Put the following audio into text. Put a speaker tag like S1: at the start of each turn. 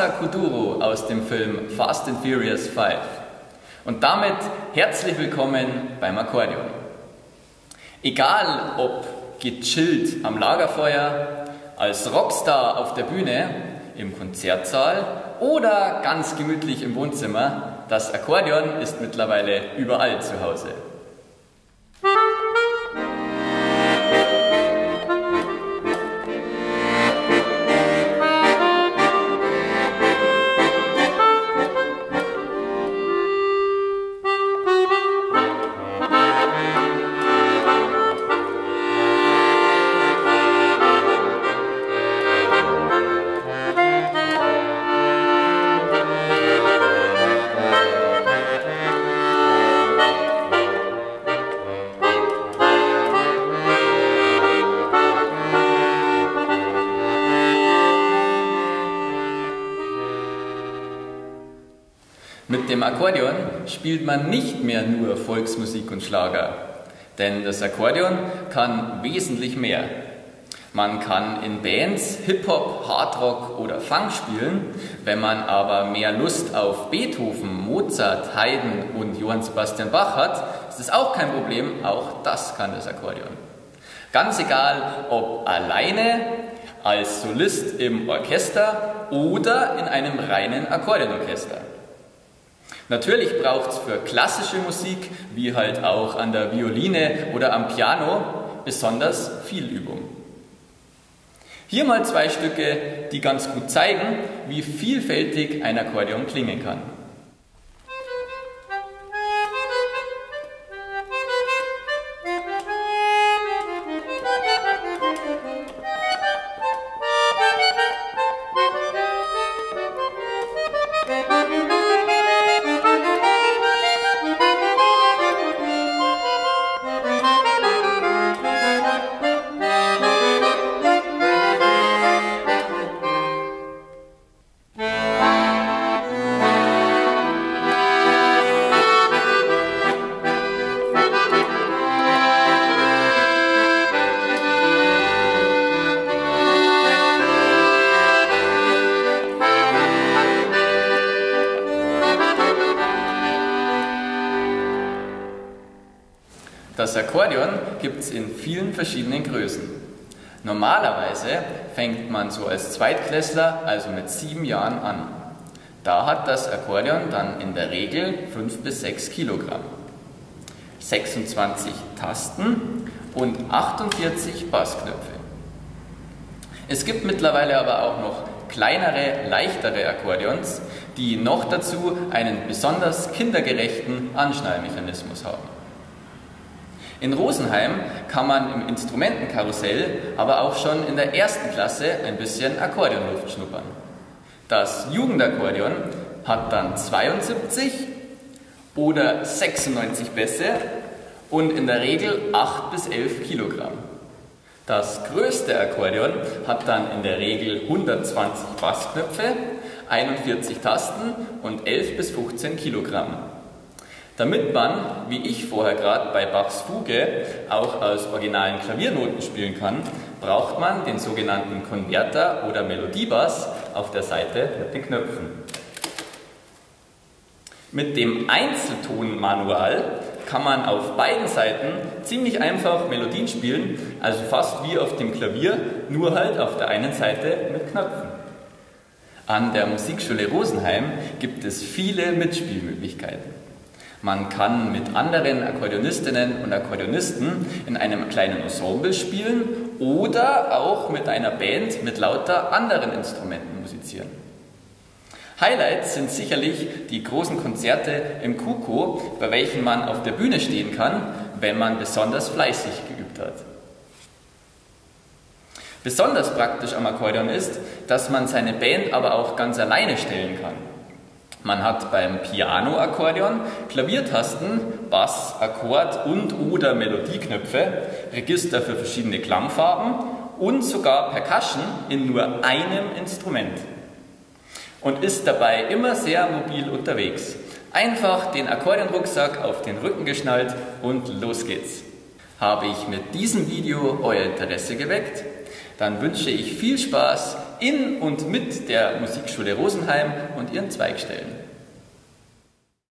S1: Rasa Kuduro aus dem Film Fast and Furious 5. Und damit herzlich willkommen beim Akkordeon. Egal ob gechillt am Lagerfeuer, als Rockstar auf der Bühne, im Konzertsaal oder ganz gemütlich im Wohnzimmer, das Akkordeon ist mittlerweile überall zu Hause. Mit dem Akkordeon spielt man nicht mehr nur Volksmusik und Schlager, denn das Akkordeon kann wesentlich mehr. Man kann in Bands Hip-Hop, Hardrock oder Funk spielen, wenn man aber mehr Lust auf Beethoven, Mozart, Haydn und Johann Sebastian Bach hat, ist es auch kein Problem, auch das kann das Akkordeon. Ganz egal, ob alleine, als Solist im Orchester oder in einem reinen Akkordeonorchester. Natürlich braucht es für klassische Musik, wie halt auch an der Violine oder am Piano, besonders viel Übung. Hier mal zwei Stücke, die ganz gut zeigen, wie vielfältig ein Akkordeon klingen kann. Das Akkordeon gibt es in vielen verschiedenen Größen. Normalerweise fängt man so als Zweitklässler, also mit 7 Jahren an. Da hat das Akkordeon dann in der Regel 5 bis 6 Kilogramm, 26 Tasten und 48 Bassknöpfe. Es gibt mittlerweile aber auch noch kleinere, leichtere Akkordeons, die noch dazu einen besonders kindergerechten Anschnallmechanismus haben. In Rosenheim kann man im Instrumentenkarussell aber auch schon in der 1. Klasse ein bisschen Akkordeonluft schnuppern. Das Jugendakkordeon hat dann 72 oder 96 Bässe und in der Regel 8 bis 11 Kilogramm. Das größte Akkordeon hat dann in der Regel 120 Bassknöpfe, 41 Tasten und 11 bis 15 Kilogramm. Damit man, wie ich vorher gerade bei Bachs Fuge, auch aus originalen Klaviernoten spielen kann, braucht man den sogenannten Konverter oder Melodiebass auf der Seite mit den Knöpfen. Mit dem Einzeltonmanual kann man auf beiden Seiten ziemlich einfach Melodien spielen, also fast wie auf dem Klavier, nur halt auf der einen Seite mit Knöpfen. An der Musikschule Rosenheim gibt es viele Mitspielmöglichkeiten. Man kann mit anderen Akkordeonistinnen und Akkordeonisten in einem kleinen Ensemble spielen oder auch mit einer Band mit lauter anderen Instrumenten musizieren. Highlights sind sicherlich die großen Konzerte im KUKO, bei welchen man auf der Bühne stehen kann, wenn man besonders fleißig geübt hat. Besonders praktisch am Akkordeon ist, dass man seine Band aber auch ganz alleine stellen kann. Man hat beim Piano-Akkordeon Klaviertasten, Bass, Akkord und oder Melodieknöpfe, Register für verschiedene Klangfarben und sogar Percussion in nur einem Instrument. Und ist dabei immer sehr mobil unterwegs. Einfach den Akkordeonrucksack auf den Rücken geschnallt und los geht's. Habe ich mit diesem Video euer Interesse geweckt? Dann wünsche ich viel Spaß in und mit der Musikschule Rosenheim und ihren Zweigstellen.